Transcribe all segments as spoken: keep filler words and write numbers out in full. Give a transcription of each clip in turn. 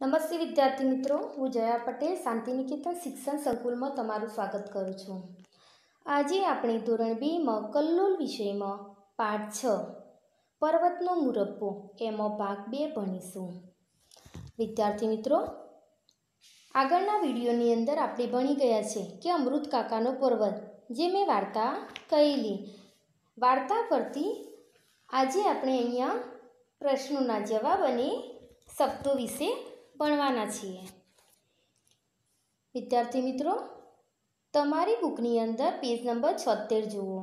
નમસ્તે વિદ્યાર્થી મિત્રો, હું જયા પટેલ શાંતિનિકેતન શિક્ષણ સંકુલમાં તમારું સ્વાગત કરું છું। આજે આપણે ધોરણ બે માં કલ્લોલ વિષયમાં પાઠ છ પર્વતનો મુરબ્બો એમાં ભાગ બે ભણીશું। વિદ્યાર્થી મિત્રો, આગળના વિડીયોની અંદર આપણે ભણી ગયા છે કે અમૃત કાકાનો પર્વત, જે મેં વાર્તા કહેલી। વાર્તા પરથી આજે આપણે અહીંયા પ્રશ્નોના જવાબ અને શબ્દો વિશે ભણવાના છીએ। વિદ્યાર્થી મિત્રો, તમારી બુકની અંદર પેજ નંબર છોતેર જુઓ।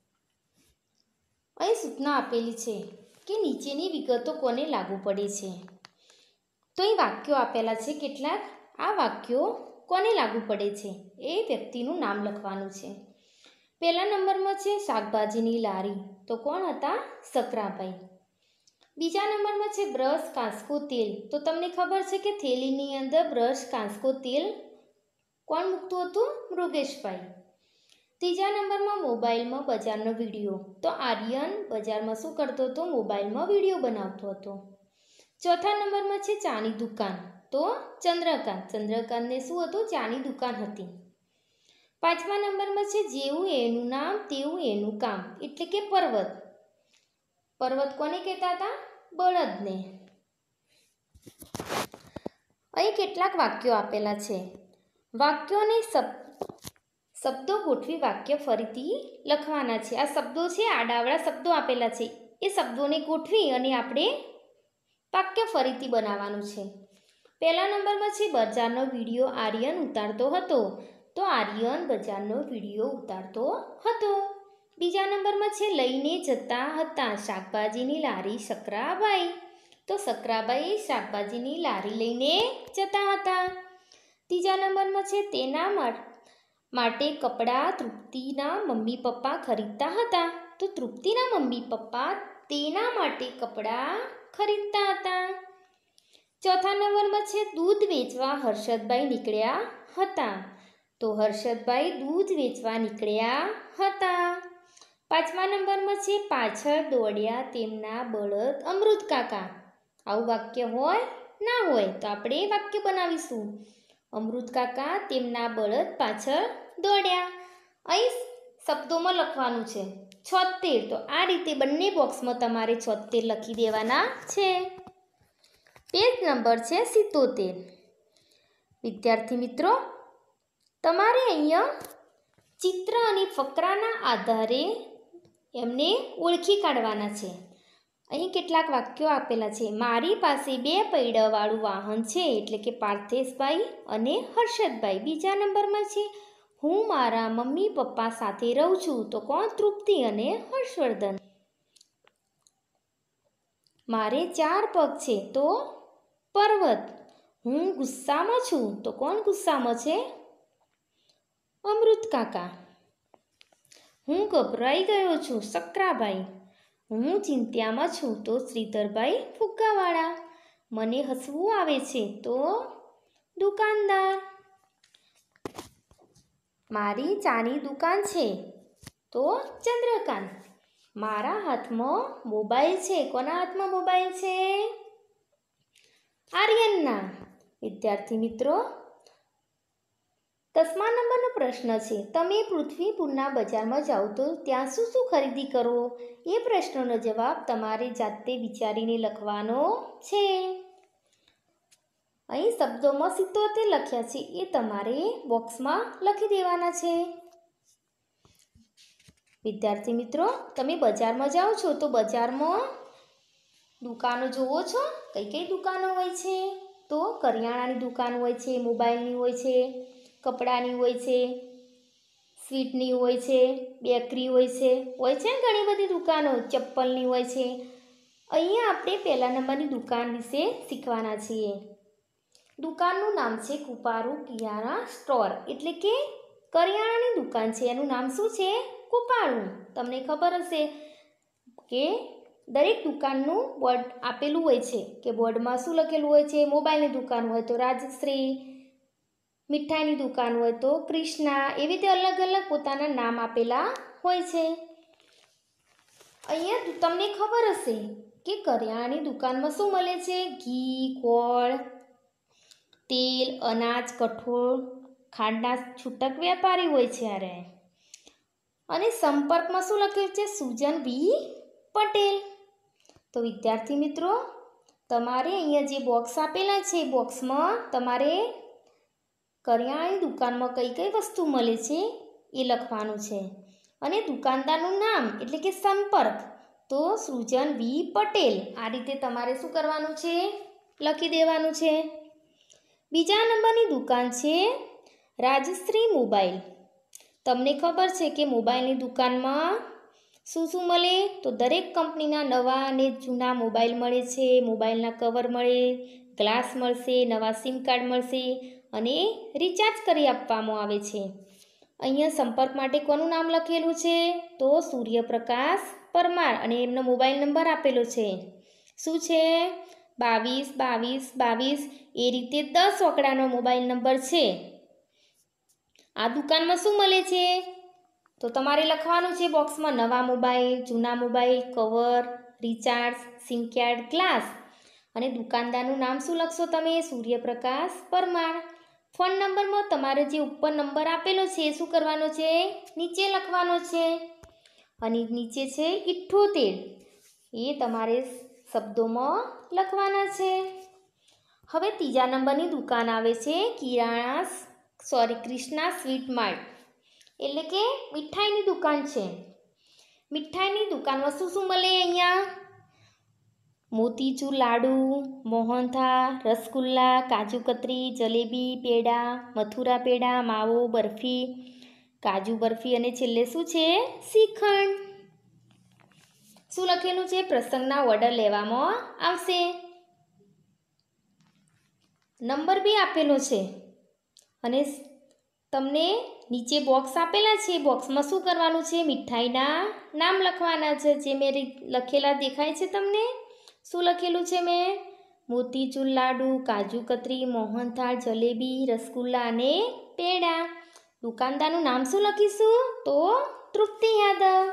અહીં સૂચના આપેલી છે કે નીચેની વિગતો કોને લાગુ પડે છે। તો અહીં વાક્યો આપેલા છે કેટલાક। આ વાક્યો કોને લાગુ પડે છે એ વ્યક્તિનું નામ લખવાનું છે। પહેલા નંબરમાં છે શાકભાજીની લારી, તો કોણ હતા? સકરાભાઈ। બીજા નંબરમાં છે બ્રશ, કાંસકો, તેલ, તો તમને ખબર છે કે થેલીની અંદર બ્રશ, કાંસકો, તેલ કોણ મૂકતું હતું? મૃગેશભાઈ। ત્રીજા નંબરમાં મોબાઈલમાં બજારનો વિડીયો, તો આર્યન બજારમાં શું કરતો હતો? મોબાઈલમાં વિડીયો બનાવતો હતો। ચોથા નંબરમાં છે ચાની દુકાન, તો ચંદ્રકાંત, ચંદ્રકાંતને શું હતું? ચાની દુકાન હતી। પાંચમા નંબરમાં છે જેવું એનું નામ તેવું એનું કામ, એટલે કે પર્વત। પર્વત કોને કહેતા હતા? બળદને। અહીં કેટલાક વાક્યો આપેલા છે। વાક્યોને શબ્દો ગોઠવી વાક્ય ફરીથી લખવાના છે। આ શબ્દો છે, આડાવડા શબ્દો આપેલા છે, એ શબ્દોને ગોઠવી અને આપણે વાક્ય ફરીથી બનાવવાનું છે। પહેલા નંબરમાં છે બજારનો વિડીયો આર્યન ઉતારતો હતો, તો આર્યન બજારનો વિડીયો ઉતારતો હતો। બીજા નંબરમાં છે લઈને જતા હતા શાકભાજીની લારી સકરાભાઈ, તો સકરાભાઈ શાકભાજીની લારી લઈને જતા હતા। ત્રીજા નંબરમાં છે તેના માટે કપડાં તૃપ્તિના મમ્મી પપ્પા ખરીદતા હતા, તો તૃપ્તિના મમ્મી પપ્પા તેના માટે કપડાં ખરીદતા હતા। ચોથા નંબરમાં છે દૂધ વેચવા હર્ષદભાઈ નીકળ્યા હતા, તો હર્ષદભાઈ દૂધ વેચવા નીકળ્યા હતા। પાંચમા નંબરમાં છે પાછળ દોડ્યા તેમના બળદ અમૃત કાકા। આવું વાક્ય હોય ના હોય તો આપણે વાક્ય બનાવીશું। અમૃત કાકા તેમના બળદ પાછળ દોડ્યા। અહીં શબ્દોમાં લખવાનું છે છોતેર, તો આ રીતે બંને બોક્સમાં તમારે છોતેર લખી દેવાના છે। પેજ નંબર છે સિત્તોતેર। વિદ્યાર્થી મિત્રો, તમારે અહીંયા ચિત્ર અને ફકરાના આધારે એમને ઓળખી કાઢવાના છે। અહીં કેટલાક વાક્યો આપેલા છે। મારી પાસે બે પૈડાવાળું વાહન છે, એટલે કે પાર્થેશભાઈ અને હર્ષદભાઈ। બીજા નંબરમાં છે હું મારા મમ્મી પપ્પા સાથે રહું છું, તો કોણ? તૃપ્તિ અને હર્ષવર્ધન। મારે ચાર પગ છે, તો પર્વત। હું ગુસ્સામાં છું, તો કોણ ગુસ્સામાં છે? અમૃત કાકા। હું ગભરાઈ ગયો છું, સકરાભાઈ। હું ચિંતામાં છું, તો શ્રીધરભાઈ ફુગ્ગાવાળા। મને હસવું આવે છે, તો દુકાનદાર। મારી ચાની દુકાન છે, તો ચંદ્રકાંત। મારા હાથમાં મોબાઈલ છે, કોના હાથમાં મોબાઈલ છે? આર્યનના। વિદ્યાર્થી મિત્રો, દસમા નંબરનો પ્રશ્ન છે તમે પૃથ્વીપુરના બજારમાં જાઓ તો ત્યાં શું શું ખરીદી કરો? એ પ્રશ્નનો જવાબ તમારે જાતે વિચારીને લખવાનો છે। અહીં શબ્દોમાં સિત્તોતેર લખ્યા છે, એ તમારે બોક્સમાં લખી દેવાના છે। વિદ્યાર્થી મિત્રો, તમે બજારમાં જાઓ છો તો બજારમાં દુકાનો જુઓ છો? કઈ કઈ દુકાનો હોય છે? તો કરિયાણાની દુકાન હોય છે, મોબાઈલની હોય છે, કપડાની હોય છે, સ્વીટની હોય છે, બેકરી હોય છે, હોય છે ને ઘણી બધી દુકાનો, ચપ્પલની હોય છે। અહીંયા આપણે પહેલા નંબરની દુકાન વિશે શીખવાના છીએ। દુકાનનું નામ છે કૃપારુ કિરાણા સ્ટોર, એટલે કે કરિયાણાની દુકાન છે, એનું નામ શું છે? કૃપારુ। તમને ખબર હશે કે દરેક દુકાનનું બોર્ડ આપેલું હોય છે, કે બોર્ડમાં શું લખેલું હોય છે? મોબાઈલની દુકાન હોય તો રાજશ્રી, મીઠાઈની દુકાન હોય તો ક્રિષ્ના, એવી રીતે અલગ અલગ પોતાના નામ આપેલા હોય છે। અહીંયા તમને ખબર હશે કે કરિયાણાની દુકાનમાં શું મળે છે? ઘી, ગોળ, તેલ, અનાજ, કઠોળ, ખાંડના છૂટક વેપારી હોય છે અરે. અને સંપર્કમાં શું લખ્યું છે? સુજન વી પટેલ. તો વિદ્યાર્થી મિત્રો, તમારે અહીંયા જે બોક્સ આપેલા છે, બોક્સમાં તમારે કરિયાણાની દુકાનમાં કઈ કઈ વસ્તુ મળે છે એ લખવાનું છે. અને દુકાનદારનું નામ એટલે કે સંપર્ક તો સૃજન વી પટેલ. આ રીતે તમારે શું કરવાનું છે? લખી દેવાનું છે. બીજા નંબરની દુકાન છે રાજશ્રી મોબાઈલ. તમને ખબર છે કે મોબાઈલની દુકાનમાં શું શું મળે? તો દરેક કંપનીના નવા અને જૂના મોબાઈલ મળે છે. મોબાઈલના કવર મળે, ગ્લાસ મળશે, નવા સિમ કાર્ડ મળશે અને રિચાર્જ કરી આપવામાં આવે છે. અહીંયા સંપર્ક માટે કોનું નામ લખેલું છે? તો સૂર્યપ્રકાશ પરમાર અને એમનો મોબાઈલ નંબર આપેલો છે. શું છે? બાવીસ બાવીસ બાવીસ. એ રીતે દસ ઓકડાનો મોબાઈલ નંબર છે. આ દુકાનમાં શું મળે છે? તો તમારે લખવાનું છે બોક્સમાં નવા મોબાઈલ, જૂના mobile, cover, recharge, SIM card, glass. અને દુકાનદારનું નામ શું લખશો તમે? સૂર્યપ્રકાશ પરમાર. ફોન નંબરમાં તમારે જે ઉપર નંબર આપેલો છે એ શું કરવાનો છે? નીચે લખવાનો છે. અને નીચે છે ઇઠ્ઠોતેર. એ તમારે શબ્દોમાં લખવાના છે. હવે ત્રીજા નંબરની દુકાન આવે છે કિરાણા સોરી કૃષ્ણા સ્વીટ માર્ટ, એટલે કે મીઠાઈની દુકાન છે. મીઠાઈની દુકાનમાં શું શું મળે? અહીંયા મોતીચૂર લાડુ, મોહનથાળ, રસગુલ્લા, કાજુ કતરી, જલેબી, પેડા, મથુરા પેડા, માવો, બરફી, કાજુ બરફી અને છેલ્લે શું છે? શ્રીખંડ. શું લખેલું છે? પ્રસંગના ઓર્ડર લેવામાં આવશે. નંબર બી આપેલો છે. અને તમને નીચે બોક્સ આપેલા છે. બોક્સમાં શું કરવાનું છે? મીઠાઈના નામ લખવાના છે. જે મેં લખેલા દેખાય છે તમને? શું લખેલું છે મેં? મોતીચૂર લાડુ, કાજુ કતરી, મોહનથાળ, જલેબી, રસગુલ્લા અને પેડા. દુકાનદારનું નામ શું લખીશું? તો તૃપ્તિ યાદવ.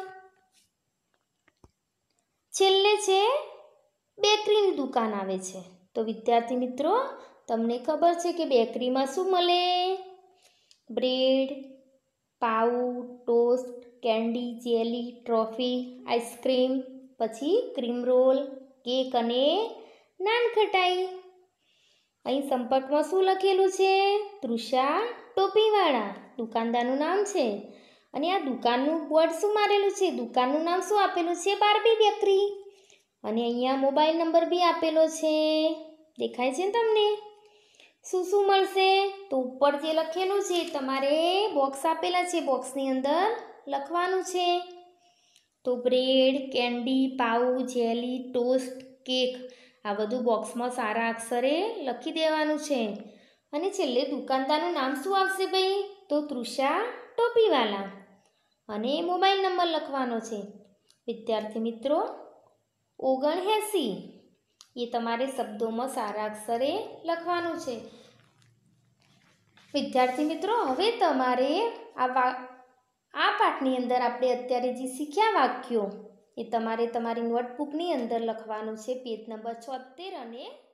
છેલ્લે છે બેકરીની દુકાન આવે છે. તો વિદ્યાર્થી મિત્રો, તમને ખબર છે કે બેકરીમાં શું મળે? બ્રેડ, પાઉ, toast, candy, jelly, trophy, ice cream, પછી ક્રીમ રોલ, કેક અને નાનખટાઈ. અહીં સંપર્કમાં શું લખેલું છે? તૃષા ટોપીવાળા. દુકાનદારનું નામ છે. અને આ દુકાનનું બોર્ડ શું મારેલું છે? દુકાનનું નામ શું આપેલું છે? Barbie bakery. અને અહીંયા મોબાઈલ નંબર બી આપેલો છે. દેખાય છે તમને? શું શું મળશે? તો ઉપર જે લખેલું છે તમારે બોક્સ આપેલા છે, બોક્સની અંદર લખવાનું છે. તો બ્રેડ, કેન્ડી, પાઉ, જેલી, ટોસ્ટ, કેક આ બધું બોક્સમાં સારા અક્ષરે લખી દેવાનું છે. અને છેલ્લે દુકાનદારનું નામ શું આવશે ભાઈ? તો તૃષા ટોપીવાલા. અને મોબાઈલ નંબર લખવાનો છે. વિદ્યાર્થી મિત્રો, ઓગણએંસી એ તમારે શબ્દોમાં સારા અક્ષરે લખવાનું છે. વિદ્યાર્થી મિત્રો, હવે તમારે આ વા આ પાઠની અંદર આપણે અત્યારે જે શીખ્યા વાક્યો એ તમારે તમારી નોટબુકની અંદર લખવાનું છે. પેજ નંબર છોતેર અને